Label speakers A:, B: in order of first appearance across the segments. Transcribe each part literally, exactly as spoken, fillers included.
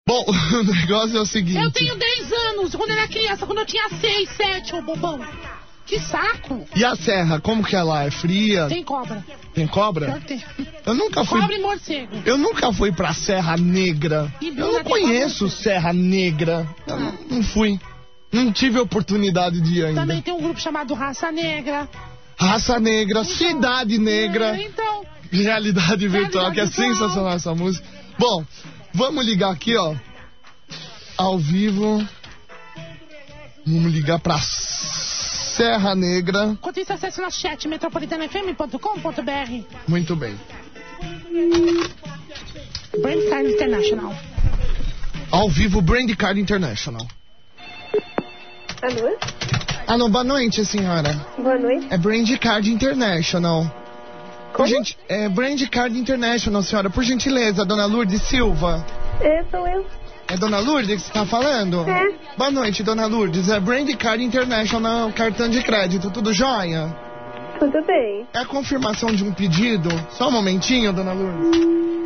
A: Bom, o negócio é o seguinte...
B: Eu tenho dez anos, quando eu era criança, quando eu tinha seis, sete, ô bobão. Que saco.
A: E a serra, como que ela é? Fria?
B: Tem cobra.
A: Tem cobra?
B: Tem.
A: Eu nunca fui...
B: Cobra e morcego.
A: Eu nunca fui pra Serra Negra.
B: E
A: Eu não conheço Serra Negra. Eu não, não fui. Não tive oportunidade de ir ainda.
B: Também tem um grupo chamado Raça Negra.
A: Raça Negra, então, Cidade Negra.
B: É, então.
A: Realidade virtual,
B: Realidade
A: que é
B: virtual.
A: sensacional essa música. Bom, vamos ligar aqui, ó. Ao vivo. Vamos ligar pra Serra Negra.
B: Enquanto isso, acesse nosso chat metropolitana f m ponto com ponto b r.
A: Muito bem.
B: Brand Card International.
A: Ao vivo, Brand Card International.
C: Alô?
A: Alô, boa noite, senhora.
C: Boa noite.
A: É Brand Card International. Por
C: Como?
A: gente... É Brand Card International, senhora. Por gentileza, dona Lourdes Silva.
C: É, sou eu.
A: É dona Lourdes que você tá falando?
C: É.
A: Boa noite, dona Lourdes. É Brand Card International, cartão de crédito. Tudo jóia?
C: Tudo bem.
A: É a confirmação de um pedido? Só um momentinho, dona Lourdes.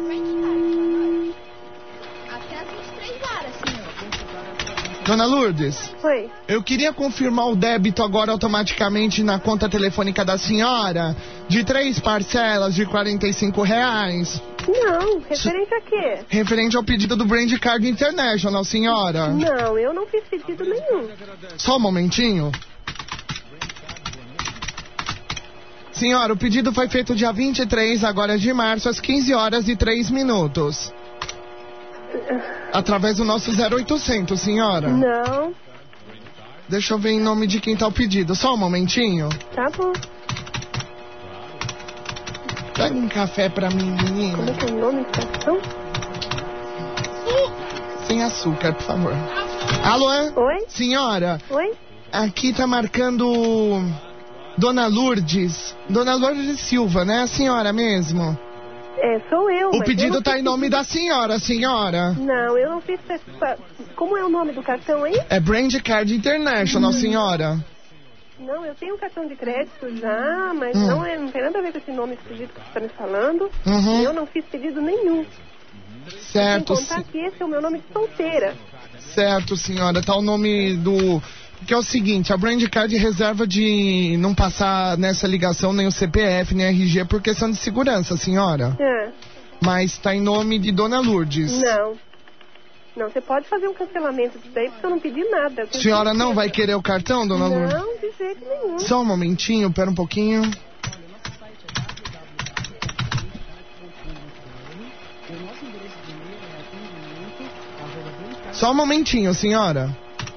D: Até às vinte e três horas, senhor.
A: Dona Lourdes,
C: Oi.
A: eu queria confirmar o débito agora automaticamente na conta telefônica da senhora de três parcelas de quarenta e cinco reais.
C: Não, referente a quê?
A: Referente ao pedido do Brand Card International, senhora.
C: Não, eu não fiz pedido nenhum.
A: Só um momentinho. Senhora, o pedido foi feito dia vinte e três agora de março, às quinze horas e três minutos. Através do nosso zero oitocentos, senhora.
C: Não.
A: Deixa eu ver em nome de quem tá o pedido. Só um momentinho.
C: Tá bom.
A: Pega um café pra mim,
C: Como é
A: menina.
C: que é o nome da estação?
A: Sem açúcar, por favor. Alô?
C: Oi?
A: Senhora,
C: Oi?
A: aqui tá marcando Dona Lourdes. Dona Lourdes Silva, né? A senhora mesmo.
C: É, sou eu.
A: O
C: mas
A: pedido
C: eu não
A: tá
C: fiz
A: em nome
C: pedido.
A: da senhora, senhora.
C: Não, eu não fiz... pa- Como é o nome do cartão aí?
A: É Brand Card International, senhora.
C: Não, eu tenho um cartão de crédito já, mas
A: Hum.
C: não, é, não tem nada a ver com esse nome esquisito que você está me falando.
A: Uhum.
C: E eu não fiz pedido nenhum.
A: Certo,
C: Sem contar
A: se-
C: que esse é o meu nome de solteira.
A: certo, senhora. Tá o nome do... Que é o seguinte, a Brand Card reserva de não passar nessa ligação nem o C P F, nem R G por questão de segurança, senhora.
C: É.
A: Mas tá em nome de Dona Lourdes.
C: Não. Não, você pode fazer um cancelamento disso daí porque eu não pedi nada. Eu tenho
A: Senhora não
C: certeza.
A: vai querer o cartão, Dona Lourdes?
C: Não, de jeito nenhum.
A: Só um momentinho, pera um pouquinho. Só um momentinho, senhora.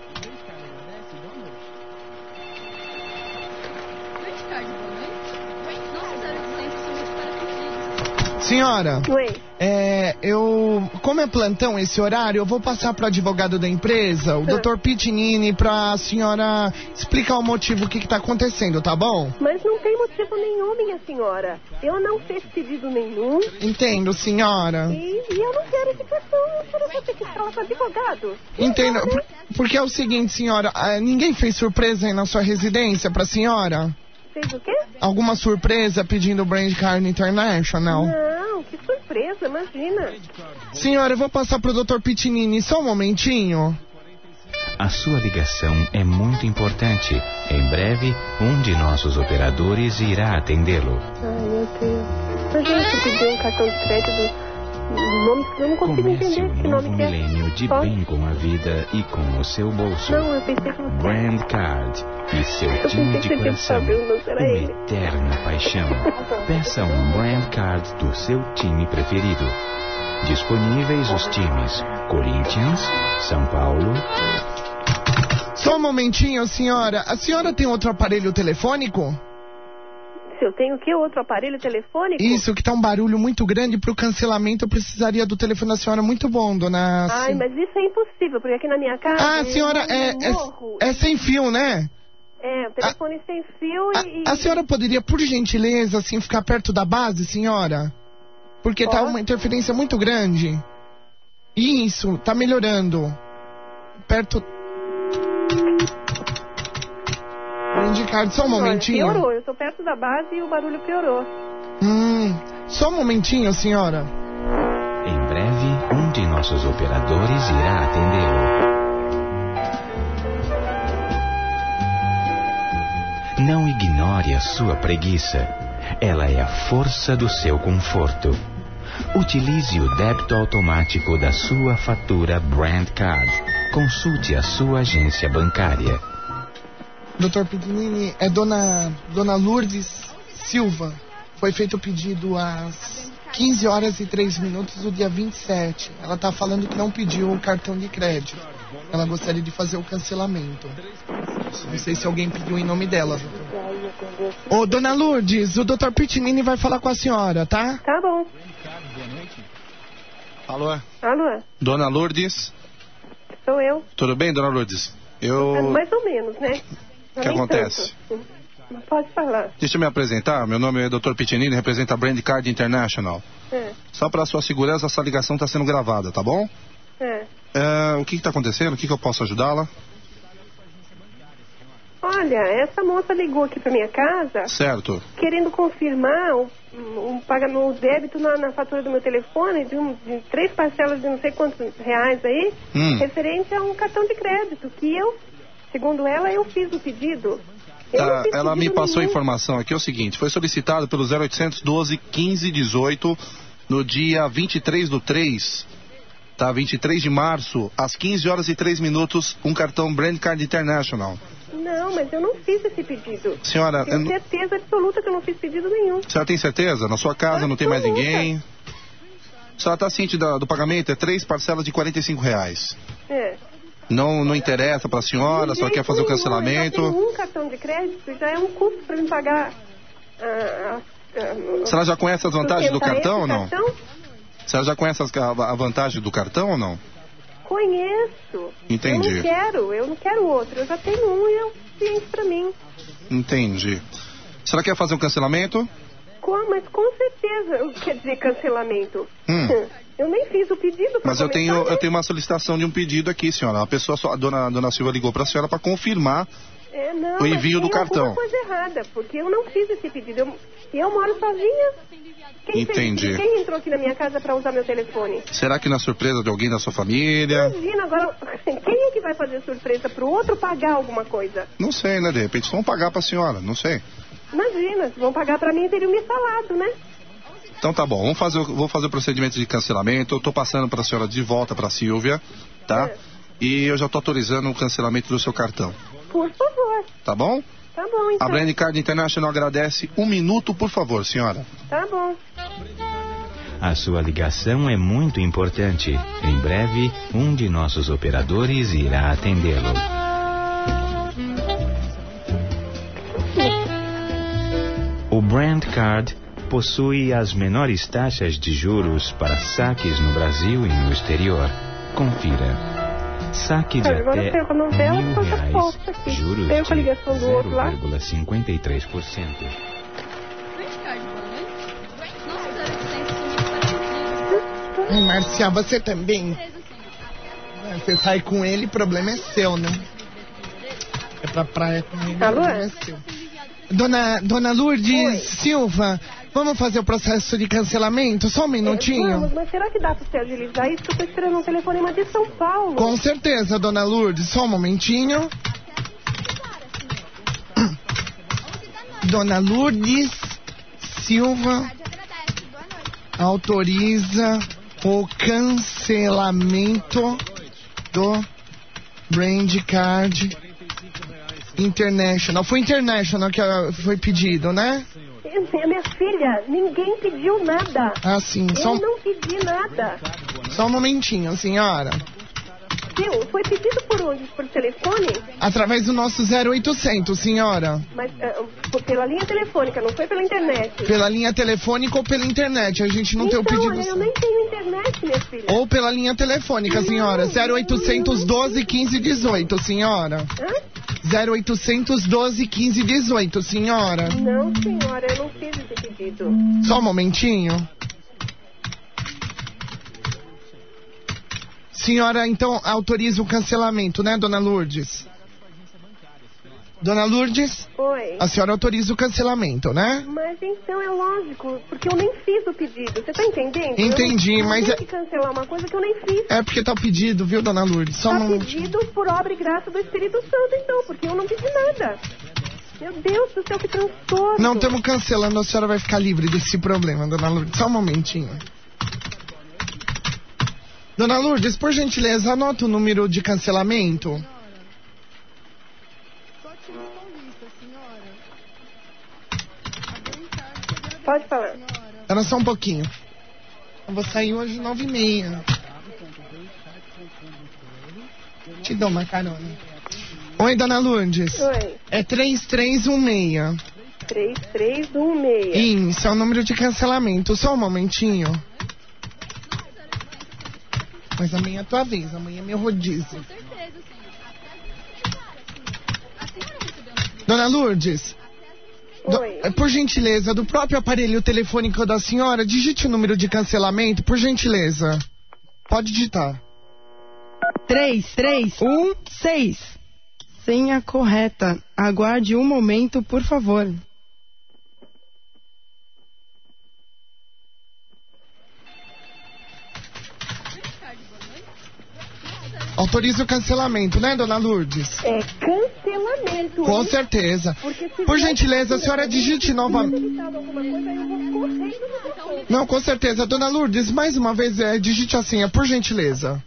A: Senhora,
C: Oi.
A: é, eu, como é plantão esse horário, eu vou passar para o advogado da empresa, o doutor Pitinini, para a senhora explicar o motivo, o que está acontecendo, tá bom?
C: Mas não tem motivo nenhum, minha senhora. Eu não fiz pedido nenhum
A: Entendo, senhora.
C: e, e eu não quero esse cartão. Eu não vou ter que falar com o advogado.
A: Entendo,
C: Não, né?
A: por- porque é o seguinte, senhora, ah, ninguém fez surpresa aí na sua residência pra senhora?
C: Fez o quê?
A: Alguma surpresa pedindo o Brand Card International?
C: Não, que surpresa, imagina.
A: Senhora, eu vou passar pro doutor Pitinini, só um momentinho.
E: A sua ligação é muito importante. Em breve, um de nossos operadores irá atendê-lo.
C: Ai, meu Deus. Imagina se pedir um cartão de crédito. Nome, eu não consigo
E: Comece
C: entender
E: um
C: que
E: novo
C: nome que é.
E: milênio de
C: Pode?
E: bem com a vida e com o seu bolso.
C: Não, eu pensei que você...
E: Brand Card e seu
C: Eu
E: time
C: pensei
E: de
C: que você
E: coração.
C: tinha sabido, mas era
E: Uma
C: ele.
E: eterna paixão. Peça um Brand Card do seu time preferido. Disponíveis os times Corinthians, São Paulo.
A: Só um momentinho, senhora. A senhora tem outro aparelho telefônico?
C: Se eu tenho o quê? Outro aparelho telefônico?
A: Isso, que tá um barulho muito grande pro cancelamento, eu precisaria do telefone da senhora muito bom, dona...
C: Ai, mas isso é impossível, porque aqui na minha casa...
A: Ah,
C: eu
A: senhora,
C: não
A: é,
C: morro.
A: é, é sem fio, né?
C: É, o telefone sem fio e...
A: A, a senhora poderia, por gentileza, assim, ficar perto da base, senhora? Porque tá
C: Posso?
A: uma interferência muito grande. Isso, tá melhorando. Perto... Vou indicar, só um
C: Olha,
A: momentinho.
C: piorou, eu tô perto da base e o barulho piorou.
A: Hum, só um momentinho, senhora.
E: Em breve, um de nossos operadores irá Não ignore a sua preguiça. Ela é a força do seu conforto. Utilize o débito automático da sua fatura Brand Card. Consulte a sua agência bancária.
A: doutor Pedinini, é dona, dona Lourdes Silva. Foi feito o pedido às quinze horas e três minutos do dia vinte e sete. Ela está falando que não pediu o cartão de crédito. Ela gostaria de fazer o cancelamento. Não sei se alguém pediu em nome dela. Ô, dona Lourdes, o doutor Pitinini vai falar com a senhora, tá?
C: Tá bom.
F: Alô?
C: Alô?
F: Dona Lourdes?
C: Sou eu.
F: Tudo bem, dona Lourdes? Eu...
C: Mais ou menos, né?
F: O que acontece?
C: Tanto. Pode falar.
F: Deixa eu me apresentar. Meu nome é doutor Pitinini, representa a Brand Card International.
C: É.
F: Só para sua segurança, essa ligação está sendo gravada, tá bom?
C: É.
F: É, o que está acontecendo? O que, que eu posso ajudá-la?
C: Olha, essa moça ligou aqui pra minha casa.
F: Certo.
C: Querendo confirmar um, um pagamento, um débito na, na fatura do meu telefone de, um, de três parcelas de não sei quantos reais aí,
F: hum.
C: referente a um cartão de crédito, que eu, segundo ela, eu fiz o pedido. Eu
F: Ah,
C: não fiz
F: ela me
C: pedido
F: passou a
C: nenhum.
F: informação aqui, é o seguinte, foi solicitado pelo zero oitocentos doze quinze dezoito no dia vinte e três do três, tá? vinte e três de março, às quinze horas e três minutos, um cartão Brand Card International.
C: Não, mas eu não fiz esse pedido.
F: Senhora, eu
C: Tenho
F: não-
C: certeza absoluta que eu não fiz pedido nenhum.
F: A senhora tem certeza? Na sua casa não tem mais
C: Absoluta.
F: ninguém? A senhora está ciente da- do pagamento? É três parcelas de quarenta e cinco reais.
C: É.
F: Não, não interessa para a senhora, a senhora quer fazer o cancelamento?
C: Eu tenho um cartão de crédito, já é um custo para me pagar. ah, ah, ah,
F: A senhora já conhece as vantagens do
C: sustentar
F: cartão
C: esse
F: ou não?
C: cartão?
F: A senhora já conhece as- a, a vantagem do cartão ou não?
C: Conheço.
F: Entendi.
C: Eu não quero, eu não quero outro. Eu já tenho um e é o suficiente para mim.
F: Entendi. A senhora quer fazer um cancelamento?
C: Com, mas com certeza, quer dizer, cancelamento.
F: Hum.
C: Eu nem fiz o pedido para
F: Mas eu tenho,
C: começar,
F: eu
C: né?
F: tenho uma solicitação de um pedido aqui, senhora. A pessoa, só- a dona, a dona Silva ligou para a senhora para confirmar
C: É, não,
F: o envio
C: mas
F: do
C: tem
F: cartão.
C: alguma coisa errada, porque eu não fiz esse pedido. Eu, eu moro sozinha. Quem fez-
F: Entendi.
C: quem entrou aqui na minha casa para usar meu telefone?
F: Será que na surpresa de alguém da sua família?
C: Imagina, agora, quem é que vai fazer surpresa pro outro pagar alguma coisa?
F: Não sei, né? De repente vão pagar para a senhora, não sei.
C: Imagina, se vão pagar pra mim, teriam me falado, né?
F: Então tá bom, vamos fazer, o- vou fazer o procedimento de cancelamento. Eu tô passando para a senhora de volta para a Silvia, tá?
C: É.
F: E eu já tô autorizando o cancelamento do seu cartão,
C: Por favor.
F: tá bom?
C: Tá bom, então.
F: A Brand Card International agradece. Um minuto, por favor, senhora.
C: Tá bom.
E: A sua ligação é muito importante. Em breve, um de nossos operadores irá atendê-lo. O Brand Card possui as menores taxas de juros para saques no Brasil e no exterior. Confira. Saque de
C: Agora
E: até
C: perco a novela,
E: mil
C: tô com a
E: reais.
C: posta aqui.
E: Juros
C: Perco a
E: de
C: ligação do outro lá.
E: zero vírgula cinquenta e três por cento.
A: Ai, Marcia, você também. Você sai com ele, o problema é seu, né? É pra praia com ele, o
C: Alô?
A: problema é seu. Dona, Dona Lourdes
C: Oi.
A: Silva, vamos fazer o processo de cancelamento? Só um
C: É,
A: minutinho.
C: vamos, mas será que dá pra você agilizar isso? Eu tô esperando um telefonema de São Paulo.
A: Com certeza, Dona Lourdes, só um momentinho. Dona Lourdes Silva autoriza o cancelamento do Brand Card International. Foi International que ah, foi pedido, né?
C: Minha filha, ninguém pediu nada.
A: Ah, sim. Só,
C: Eu
A: um-
C: não pedi nada.
A: só um momentinho, senhora.
C: Viu? Foi pedido por onde? Por telefone?
A: Através do nosso zero oitocentos, senhora.
C: Mas ah, por- pela linha telefônica, não foi pela internet.
A: Pela linha telefônica ou pela internet. A gente não
C: então,
A: tem o pedido.
C: olha, eu nem tenho internet, minha filha.
A: Ou pela linha telefônica, senhora. zero oitocentos doze quinze dezoito, senhora.
C: Hã?
A: zero oitocentos doze quinze dezoito, senhora.
C: Não, senhora, eu não fiz esse pedido.
A: Só um momentinho. Senhora, então, autoriza o cancelamento, né, Dona Lourdes? Dona Lourdes,
C: Oi.
A: a senhora autoriza o cancelamento, né?
C: Mas então é lógico, porque eu nem fiz o pedido. Você tá entendendo?
A: Entendi,
C: eu não,
A: mas
C: Eu
A: é-
C: tenho que cancelar uma coisa que eu nem fiz.
A: É porque tá o pedido, viu, Dona Lourdes? Só
C: Tá
A: um momentinho.
C: pedido por obra e graça do Espírito Santo, então, porque eu não pedi nada. Meu Deus do céu, que transtorno.
A: Não estamos cancelando, a senhora vai ficar livre desse problema, dona Lourdes. Só um momentinho. Dona Lourdes, por gentileza, anota o número de cancelamento.
C: Pode falar.
A: Era só um pouquinho. Eu vou sair hoje nove e meia. Te dou uma carona. Oi, dona Lourdes.
C: Oi.
A: É três três um seis.
C: três três um seis.
A: Isso, é o número de cancelamento. Só um momentinho. Mas amanhã é a tua vez, amanhã é meu rodízio. Dona Lourdes.
C: Oi.
A: Do, por gentileza, do próprio aparelho telefônico da senhora, digite o número de cancelamento, por gentileza. Pode digitar.
G: três três um seis. Senha correta. Aguarde um momento, por favor.
A: Autoriza o cancelamento, né, dona Lourdes?
C: É cancelamento.
A: Com
C: hein?
A: certeza.
C: Porque se
A: Por
C: vier-
A: gentileza, a senhora digite novamente.
C: evitado alguma coisa, eu vou correndo no telefone.
A: Não, com certeza. Dona Lourdes, mais uma vez, é, digite a senha, por gentileza.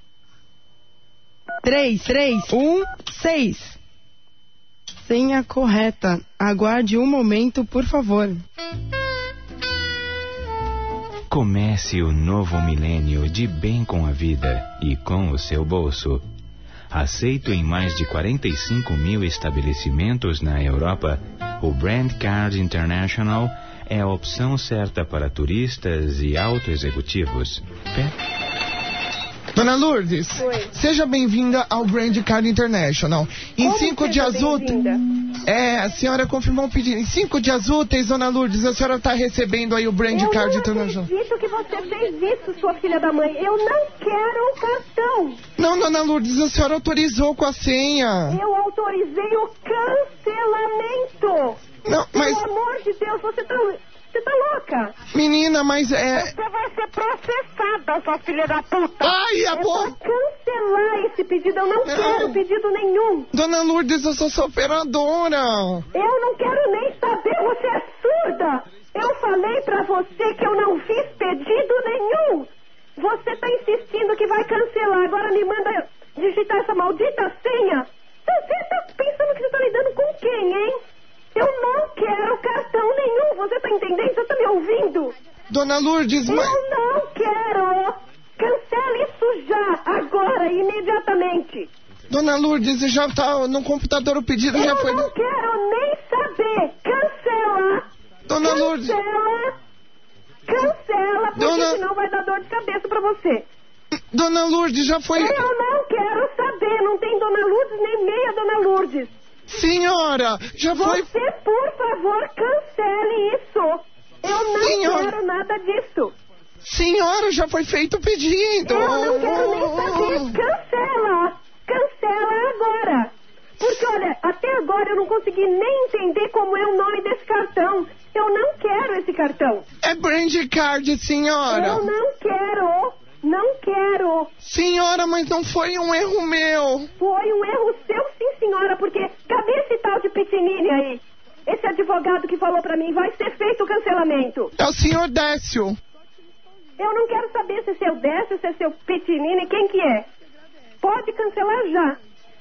G: três três um seis. Senha correta. Aguarde um momento, por favor.
E: Comece o novo milênio de bem com a vida e com o seu bolso. Aceito em mais de quarenta e cinco mil estabelecimentos na Europa, o Brand Card International é a opção certa para turistas e auto-executivos. Pe-
A: Dona Lourdes,
C: Oi.
A: seja bem-vinda ao Brand Card International. Em
C: Como
A: cinco
C: seja
A: dias úteis...
C: bem-vinda?
A: É, a senhora confirmou o pedido. Em cinco dias úteis, dona Lourdes, a senhora está recebendo aí o Brand
C: Eu
A: Card
C: não
A: International.
C: acredito que você fez isso, sua filha da mãe. Eu não quero o cartão.
A: Não, dona Lourdes, a senhora autorizou com a senha.
C: Eu autorizei o cancelamento.
A: Não, mas,
C: Pelo amor de Deus, você tá, você tá louca.
A: menina, mas é...
C: Você vai ser processada, sua filha da puta.
A: Ai, a
C: É
A: boca...
C: pra cancelar esse pedido. Eu não,
A: Não.
C: quero pedido nenhum.
A: Dona Lourdes, eu sou sua operadora.
C: Eu não quero nem saber. Você é surda. Eu falei pra você que eu não fiz pedido nenhum. Você tá insistindo que vai cancelar. Agora me manda digitar essa maldita senha. Você tá pensando que você tá lidando com quem, hein? Eu não quero cartão nenhum. Você tá entendendo? Você tá me ouvindo?
A: Dona Lourdes, mas...
C: Eu não quero. Cancele isso já, agora, imediatamente.
A: Dona Lourdes, já tá no computador o pedido, já
C: Eu
A: foi...
C: não quero nem saber. Cancela.
A: Dona Lourdes...
C: Cancela. Cancela, porque
A: Dona-
C: senão vai dar dor de cabeça pra você.
A: Dona Lourdes, já foi...
C: Eu não quero saber. Não tem Dona Lourdes nem meia Dona Lourdes.
A: Senhora, já foi...
C: Você, por favor, cancele isso. Eu não
A: Senhora-
C: quero nada disso.
A: Senhora, já foi feito o pedido.
C: Eu não quero nem saber. Cancela. Cancela agora. Porque, olha, até agora eu não consegui nem entender como é o nome desse cartão. Eu não quero esse cartão.
A: É Brand Card, senhora.
C: Eu não quero. Não quero.
A: Senhora, mas não foi um erro meu.
C: Foi um erro seu, sim, senhora, porque cadê esse tal de Pitinini aí? Esse advogado que falou pra mim, vai ser feito o cancelamento.
A: É o senhor Décio.
C: Eu não quero saber se é seu Décio, se é seu Pitinini, quem que é. Pode cancelar já.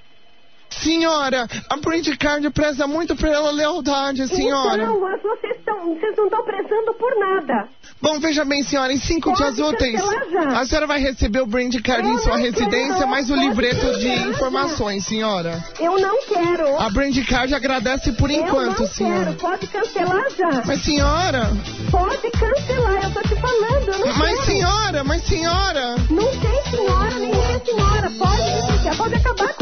A: Senhora, a Brand Card preza muito pela lealdade, senhora.
C: Então, mas vocês, tão, vocês não estão prezando por nada.
A: Bom, veja bem, senhora, em cinco
C: Pode
A: dias úteis,
C: cancelar já.
A: a senhora vai receber o Brand Card
C: Eu
A: em sua
C: não
A: residência,
C: quero.
A: mais o
C: Pode
A: livreto de
C: cancelar
A: informações, senhora.
C: Eu não quero.
A: A Brand Card agradece por enquanto,
C: eu não
A: senhora.
C: quero. Pode cancelar já.
A: Mas, senhora...
C: Pode cancelar, eu tô te falando. Eu não
A: Mas,
C: quero.
A: senhora, mas, senhora...
C: Não tem senhora, nem é senhora. Pode, pode acabar